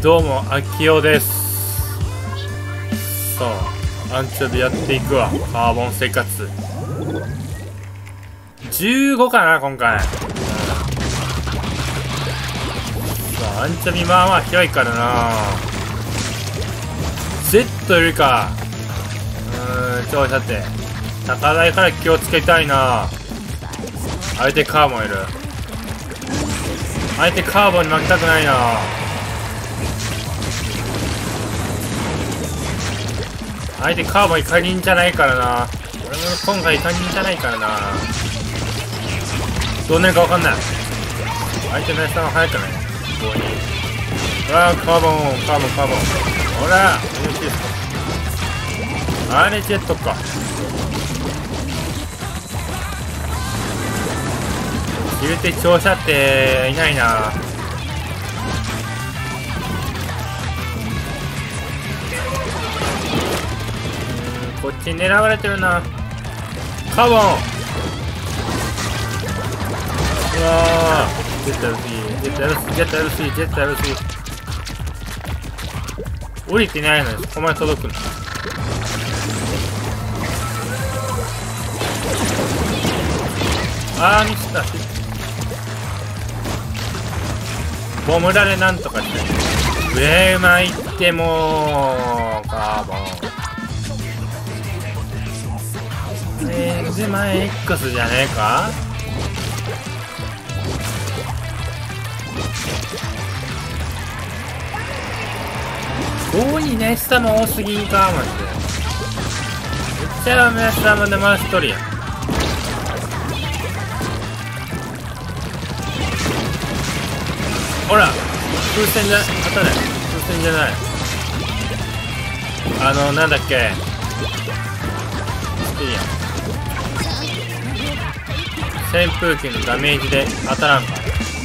どうも、あきおです。さあ、アンチョビやっていくわ。カーボン生活。15かな、今回。さあ、アンチョビまあまあ広いからな。Z よりか。ちょ、さて。高台から気をつけたいな。相手カーボンいる。相手カーボンに負けたくないな。相手カーボンイカリンじゃないからな。俺も今回イカリンじゃないからな。どうなるか分かんない。相手のやつは速くない。ここに。うわー、カーボン。ほら、あれジェットか。入れて長射っていないな。こっちに狙われてるな。カーボン。うわー、ジェット LC 降りてないのにそこまで届くの。あー、ミスった。ボムラでなんとかして上巻いてもカーボンで前 X じゃねえか。5にネスタも多すぎんかマジで。めっちゃネスタもで回しとるやん。ほら風船じゃ当たれ。風船じゃない。なんだっけ。扇風機のダメージで当たらんか。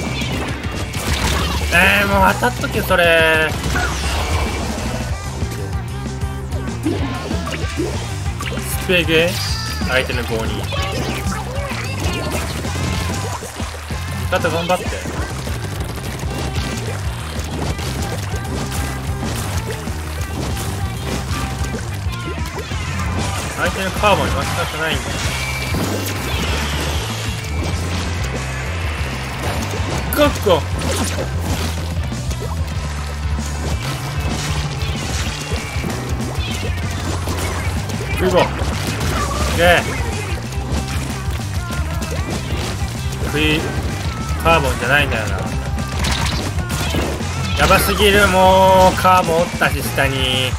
もう当たっとけそれ。スペゲ相手の5に味方頑張って。相手のカーボンに負けたくないんだよ。ゴッコ行こう。カーボンじゃないんだよな。やばすぎる。もうカーボンおったし下に。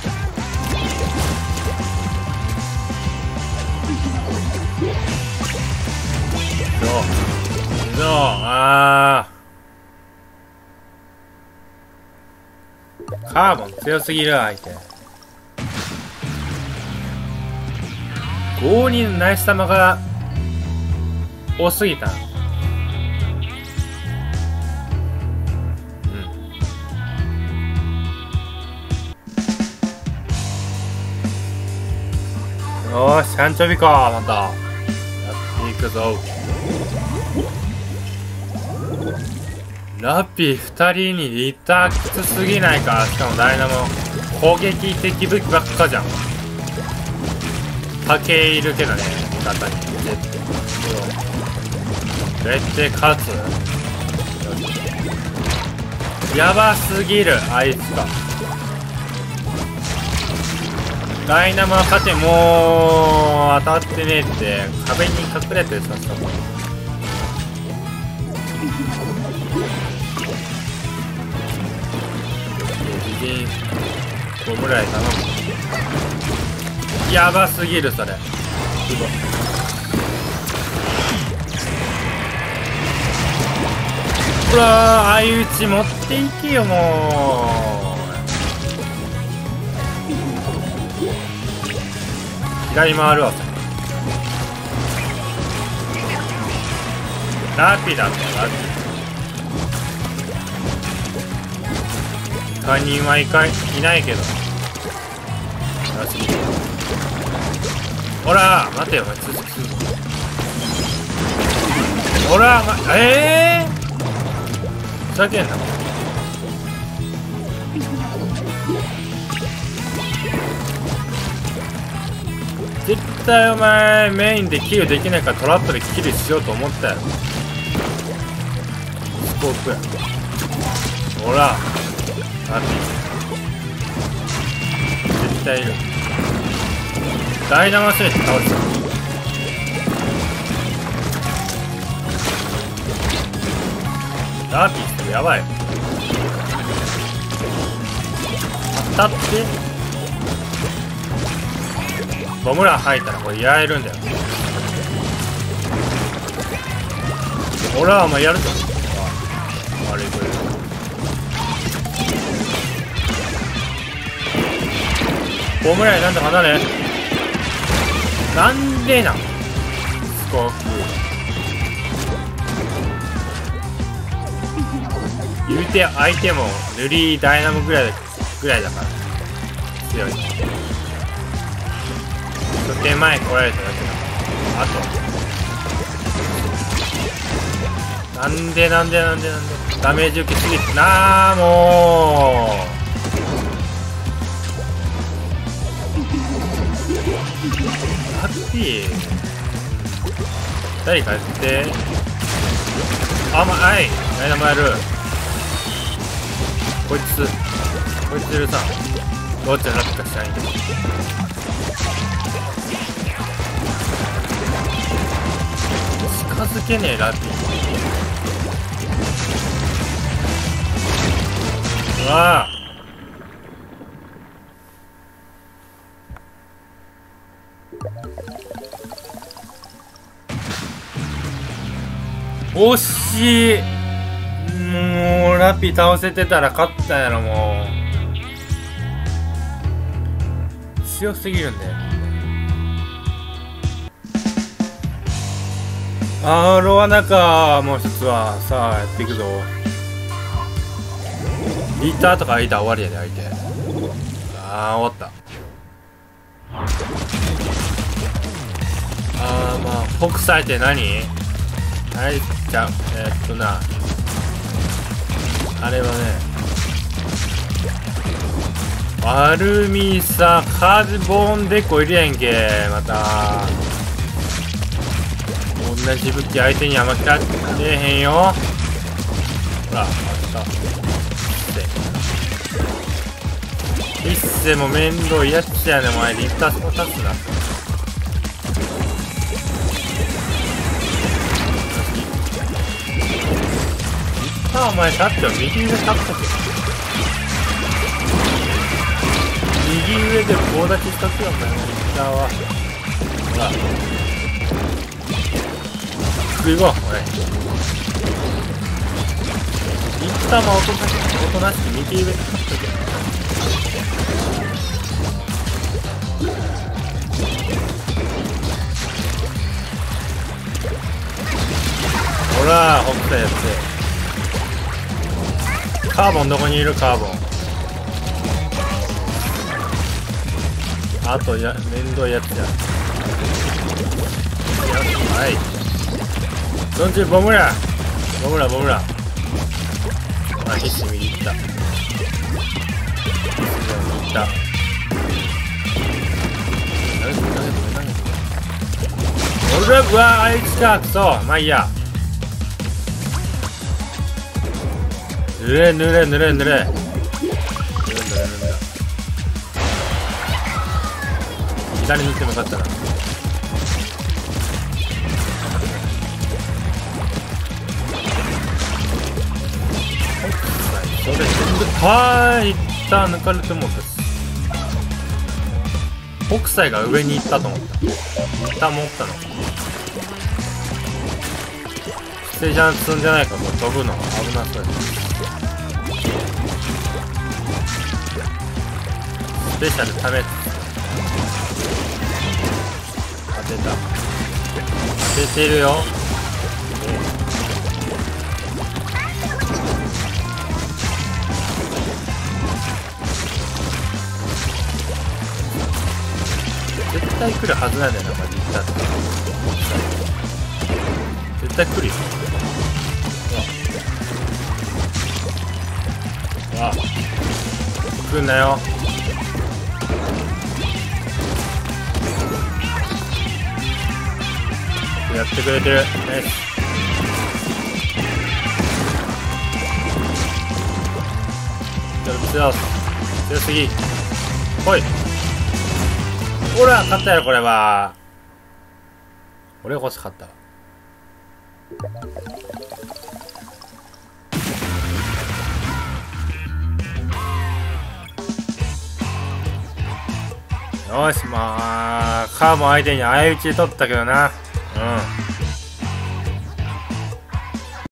カーボン強すぎる相手。5人のナイス玉が多すぎた。よーし、アンチョビか。またやっていくぞ。ラッピー2人にリターきつすぎないか。しかもダイナモ攻撃的武器ばっかじゃん。波形いるけどね、味方に絶対勝つ。やばすぎるあいつか。ダイナモは勝て。もう当たってねえって壁に隠れてるさ。5ぐらい頼む。やばすぎるそれ。ほら相打ち持っていけよもう。左回るわ。ラピだった。ラピ他人はいないけど。ほら待てよ、続きする。ほらふざけんな。 絶対お前メインでキルできないからトラップでキルしようと思ったやろ。スコープや。ほらラピ絶対いる。ダイナマスレッド倒した。ラピーってやばい。当たってボムラン吐いたらこれやられるんだよ。俺はお前やるぞ。悪いこれボムランなんと離れ。なんでなんスコープ言うて相手も塗りダイナモぐらいだから強い。手前来られただけだ。あとなんでダメージ受けすぎてなあもうハッピー誰かやってあまあいダイナモやる。こいついるさどっちのラップか知らんけど近づけねえラッピー。うわあ惜しい。もうラッピー倒せてたら勝ったんやろ。もう強すぎるんだよ。ロアナか。もう一つはさあやっていくぞ。リーターとか空いたら終わりやで相手。終わった。まあ北斎って何はいじゃああれはねアルミさカーボンデコ入れやんけ。また同じ武器相手には負けられへんよ。ほらあった一世も面倒いやつやね。お前リフタースも立つな。お前立ってよ。右上立っとけ。右上で棒立ちしとけよお前。リフターはほら行こうおい。リフターもおとなしく右上で立っとけ。ほら北斎やって。カーボンどこにいるカーボン。あと面倒いやつや。はいどんちゅうボムラ必死右行った。俺はうわあいつかくそ。まあいいや。ぬれ左に行ってもよかったな。それ全部いった抜かれてもうた。北斎が上に行ったと思った。下もおったのステージャン積んじゃないか。これ飛ぶの危なそうや。スペシャルため当ててるよ。絶対来るはずなんだよな。マジで絶対来るよ。 来んなよ。やってくれてる。ナイス。強すぎ。ほい。ほら、勝ったよ、これは。俺が欲しかった。よし、まあ、カーも相手に相打ちで取ったけどな。うん。